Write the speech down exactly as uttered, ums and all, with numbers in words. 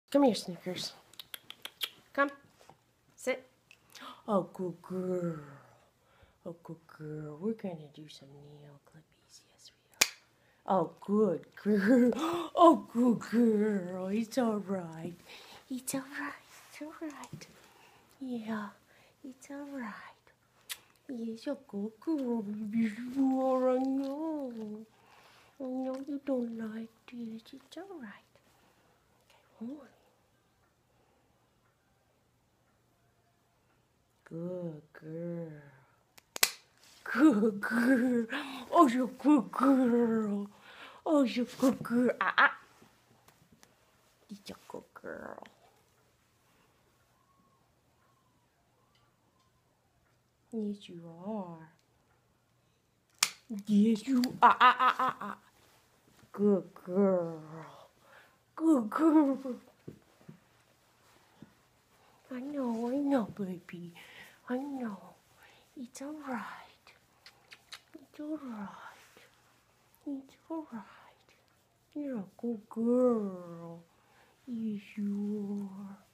Come here, Snickers. Come. Sit. Oh, good girl. Oh, good girl. We're going to do some nail clippies. Yes, we are. Oh, good girl. Oh, good girl. It's all right. It's all right. It's all right. Yeah, it's all right. Yes, you're a good girl. You are, I know. I know you don't like this. It's all right. Okay, one more. Good girl. Good girl. Oh, you're a good girl. Oh, you're a good girl. Ah, ah. You're a good girl. Yes, you are. Yes, you are. Ah, ah, ah, ah. Good girl. Good girl. I know, I know, baby. I know. It's all right. It's all right. It's all right. You're a good girl. Yes, you are.